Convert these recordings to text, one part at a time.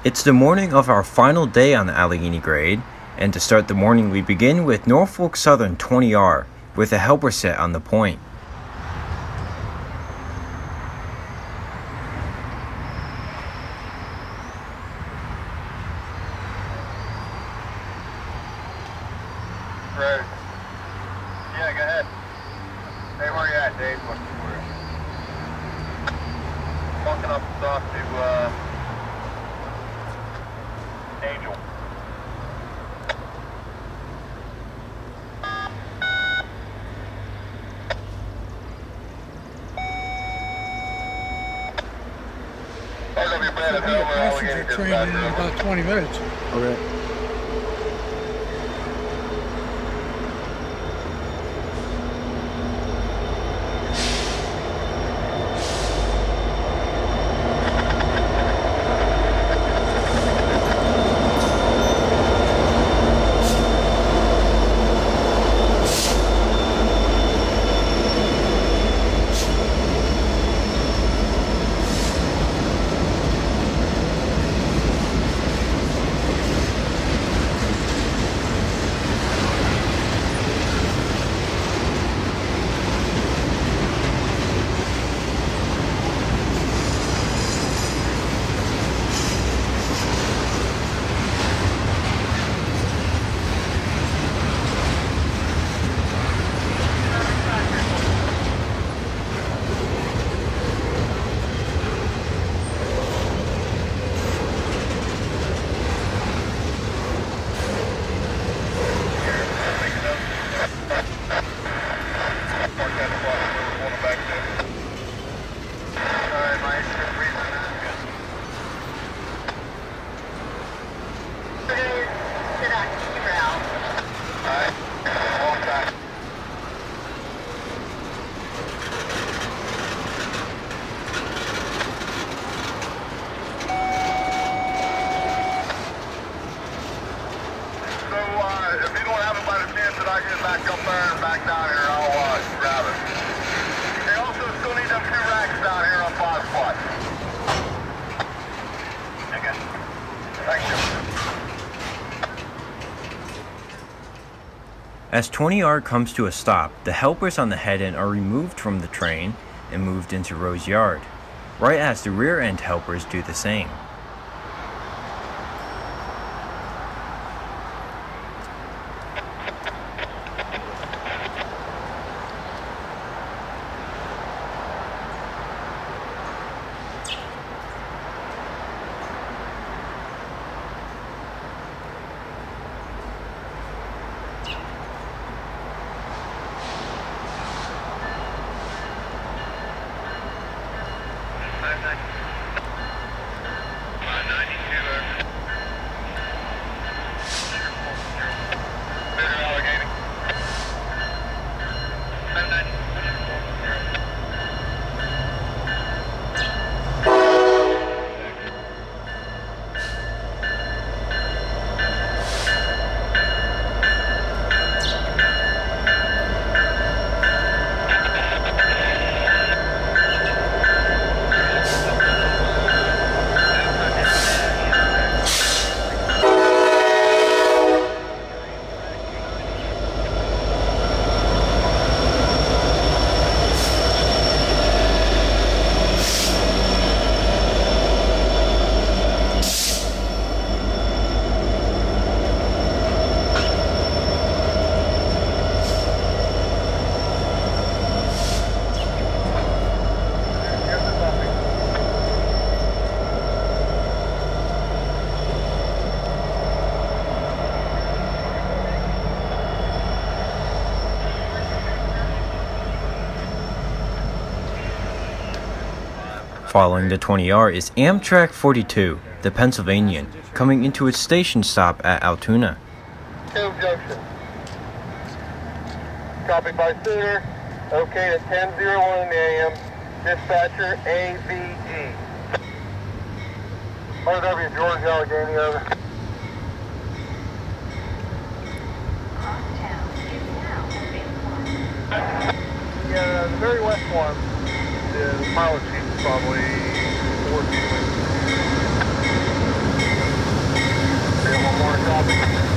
It's the morning of our final day on the Allegheny grade, and to start the morning we begin with Norfolk Southern 20R with a helper set on the point. Road. Yeah, go ahead. Hey, where you at, Dave? Walking up and off to Angel. There'll be a passenger train in about 20 minutes. Okay. If you don't have it by the chance that I get back up there and back down here, I'll grab it. They also still need them 2 racks down here on 5 spots. Okay. Thank you. As 20R comes to a stop, the helpers on the head end are removed from the train and moved into Rose Yard, right as the rear end helpers do the same. Following the 20R is Amtrak 42, the Pennsylvanian, coming into its station stop at Altoona. Cove Junction. Copy by Sooner. Okay at 10:01 a.m. Dispatcher AVG. RW George Allegheny, over. Yeah, the very west one, the pilot chief is probably 4 feet away. One more copy.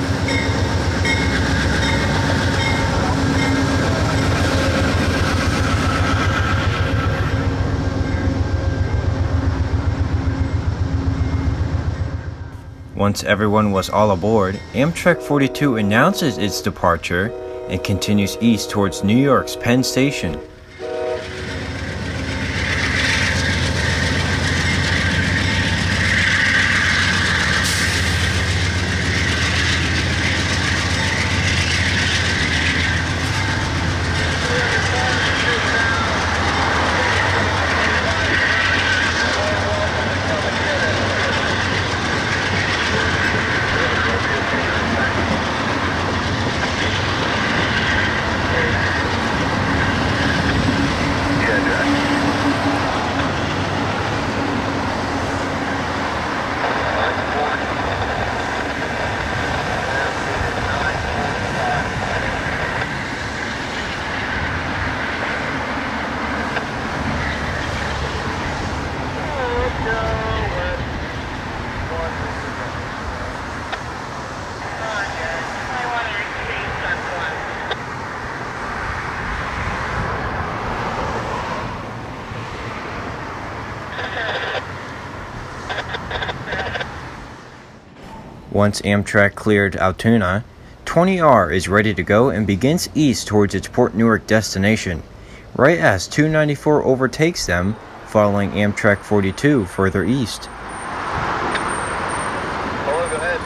Once everyone was all aboard, Amtrak 42 announces its departure and continues east towards New York's Penn Station. Once Amtrak cleared Altoona, 20R is ready to go and begins east towards its Port Newark destination, right as 294 overtakes them, following Amtrak 42 further east. Hello, go ahead.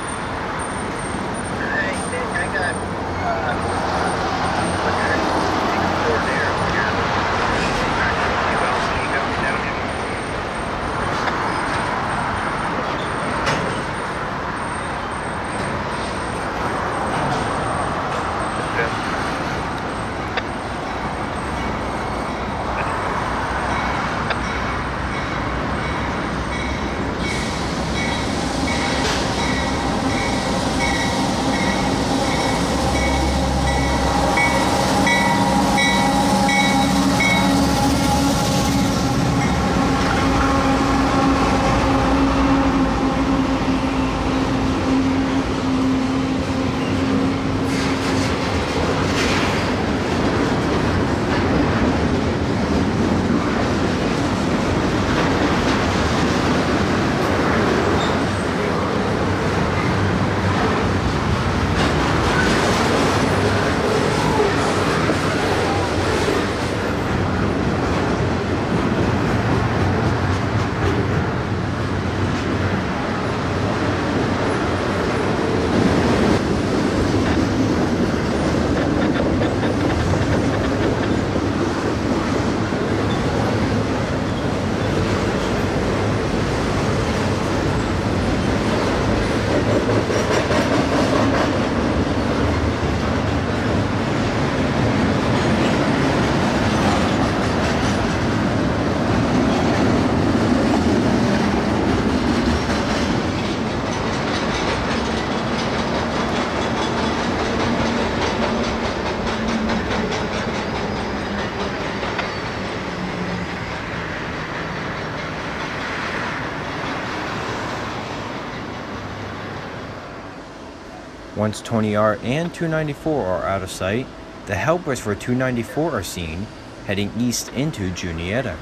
Once 20R and 294 are out of sight, the helpers for 294 are seen, heading east into Juniata.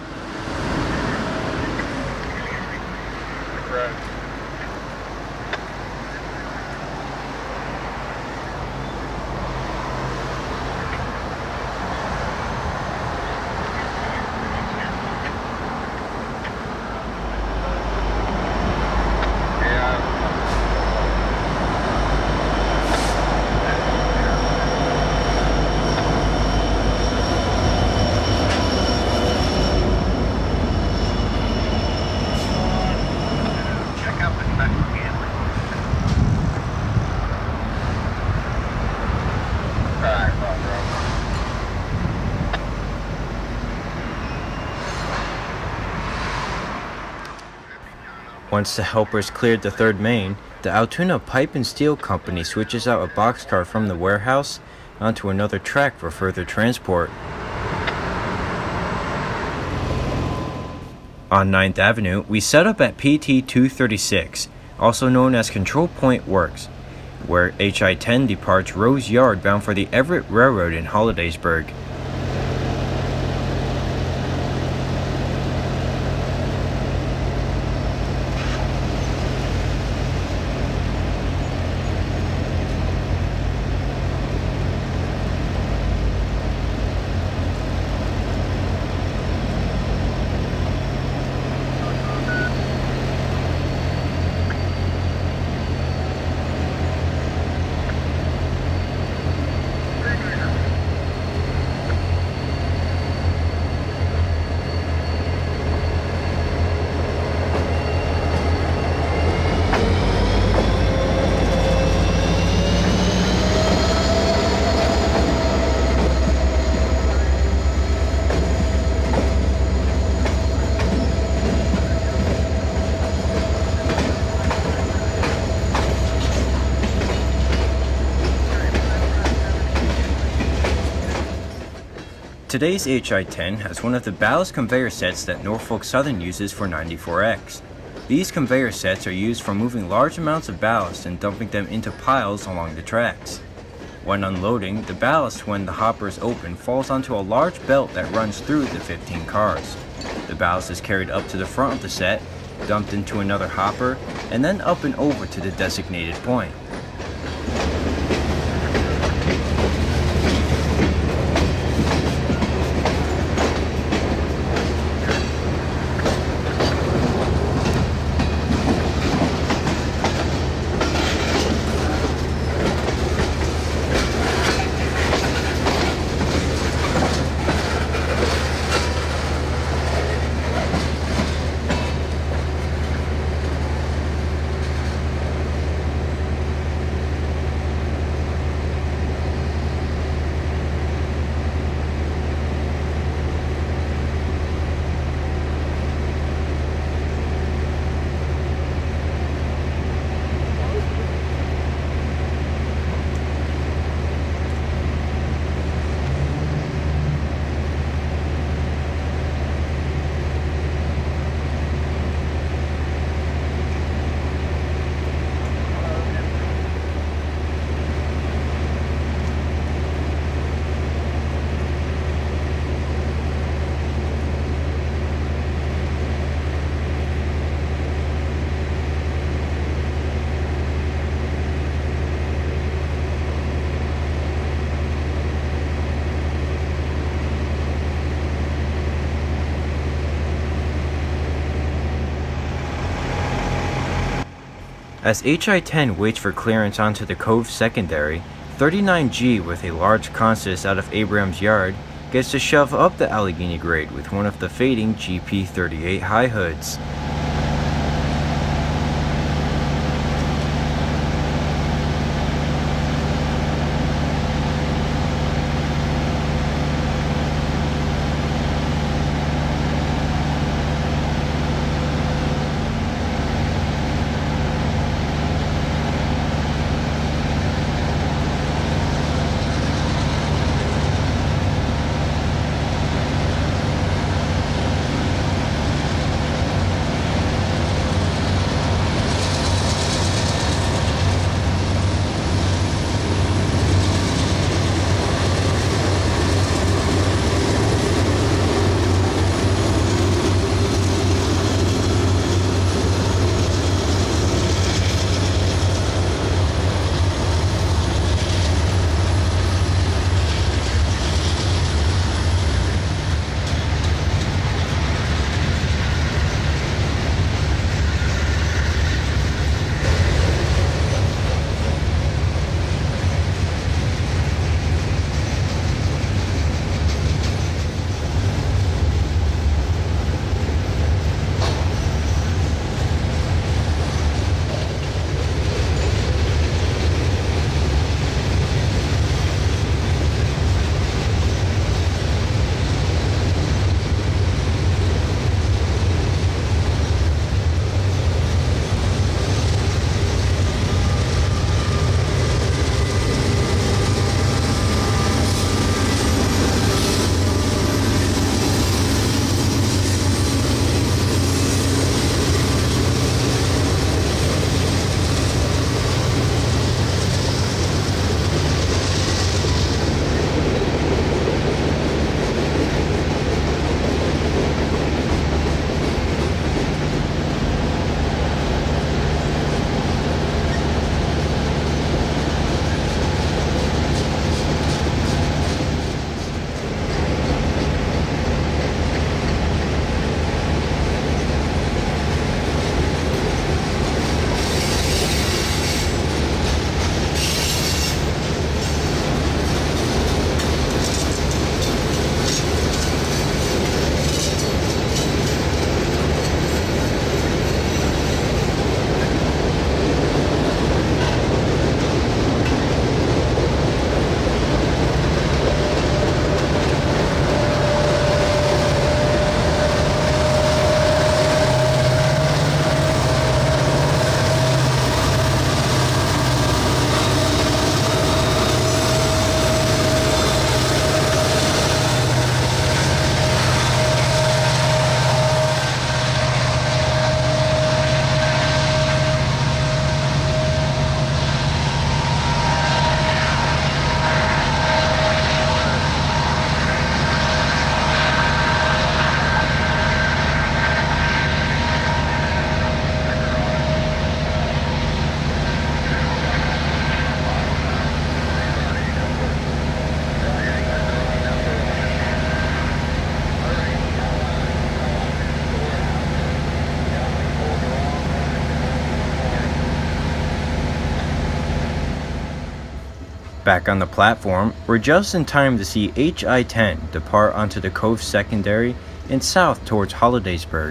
Once the helpers cleared the third main, the Altoona Pipe and Steel Company switches out a boxcar from the warehouse onto another track for further transport. On 9th Avenue, we set up at PT 236, also known as Control Point Works, where HI-10 departs Rose Yard bound for the Everett Railroad in Hollidaysburg. Today's HI-10 has one of the ballast conveyor sets that Norfolk Southern uses for 94X. These conveyor sets are used for moving large amounts of ballast and dumping them into piles along the tracks. When unloading, the ballast when the hopper is open falls onto a large belt that runs through the 15 cars. The ballast is carried up to the front of the set, dumped into another hopper, and then up and over to the designated point. As HI-10 waits for clearance onto the Cove Secondary, 39G with a large consist out of Abrams Yard gets to shove up the Allegheny grade with one of the fading GP38 high hoods. Back on the platform, we're just in time to see HI-10 depart onto the Cove Secondary and south towards Hollidaysburg.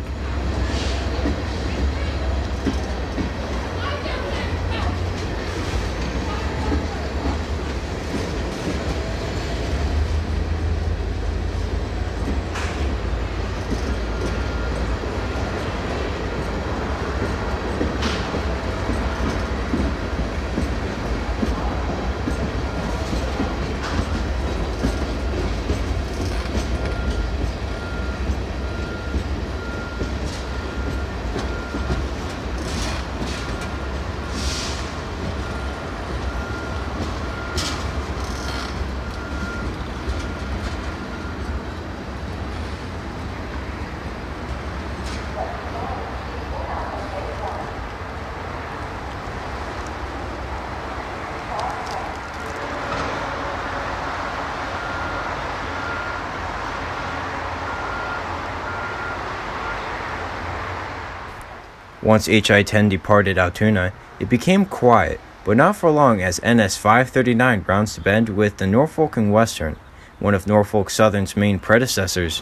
Once HI-10 departed Altoona, it became quiet, but not for long as NS 539 rounds the bend with the Norfolk and Western, one of Norfolk Southern's main predecessors.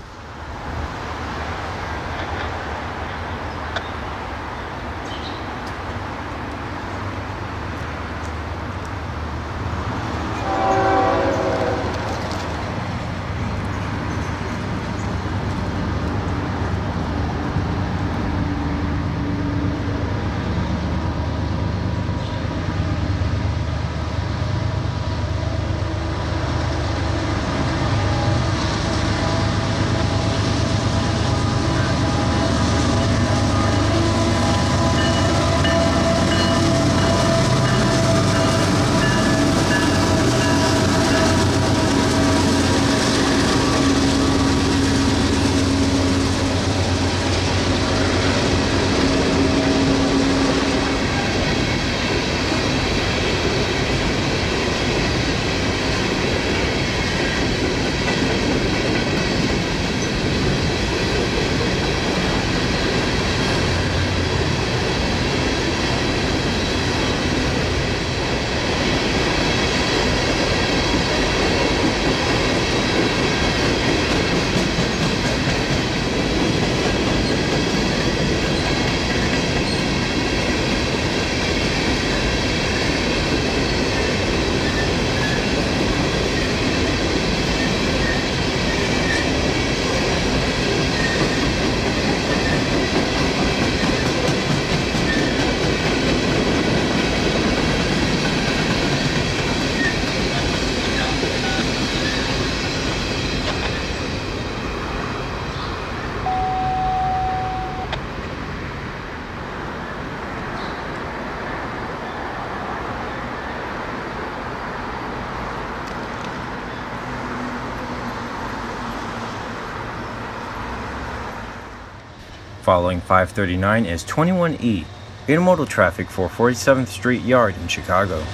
Following 539 is 21E, intermodal traffic for 47th Street Yard in Chicago.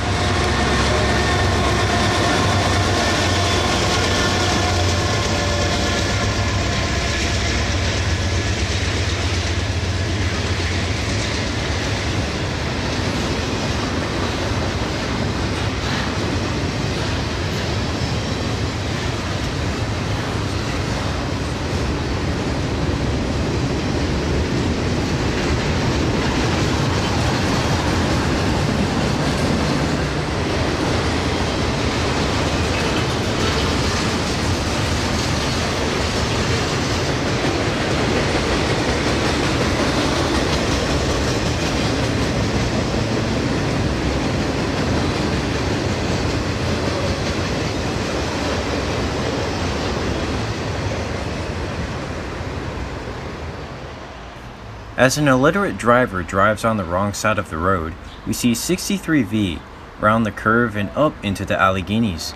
As an illiterate driver drives on the wrong side of the road, we see 63V round the curve and up into the Alleghenies.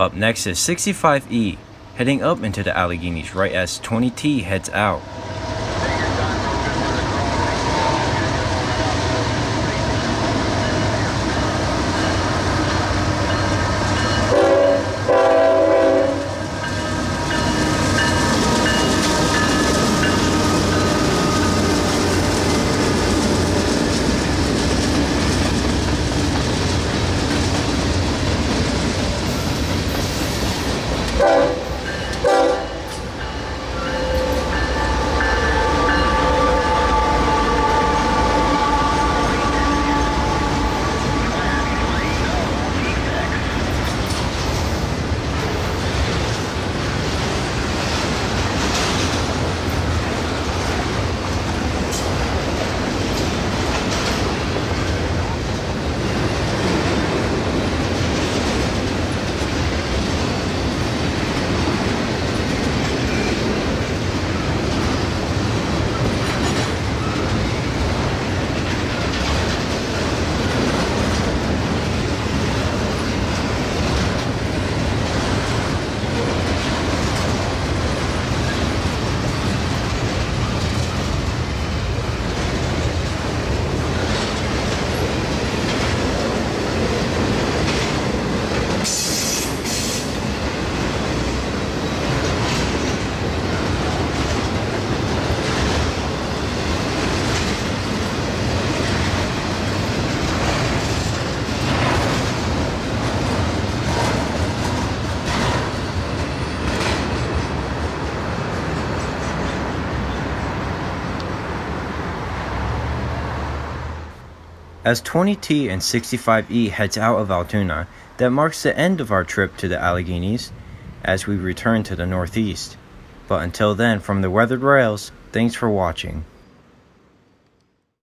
Up next is 65E, heading up into the Alleghenies right as 20T heads out. As 20T and 65E heads out of Altoona, that marks the end of our trip to the Alleghenies as we return to the Northeast. But until then, from the weathered rails, thanks for watching.